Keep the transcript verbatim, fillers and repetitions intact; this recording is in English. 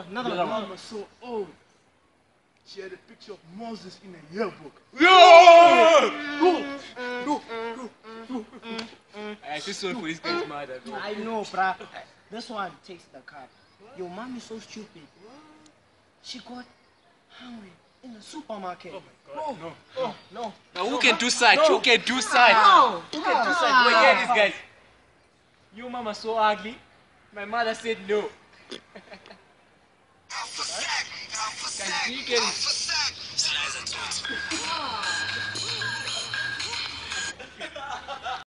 another Another one. one. Mom was so old. She had a picture of Moses in a yearbook. Yo! Go, go, go. I feel sorry for this guy's mother. Bro. I know, bruh. This one takes the cup. Your mom is so stupid. She got hungry in the supermarket. Oh my God. No, no, no. Now who can do side? No. Who can do side? No. Who can do side? Wait, hear this, guys. Your mama so ugly. My mother said no. Guys, do you get it?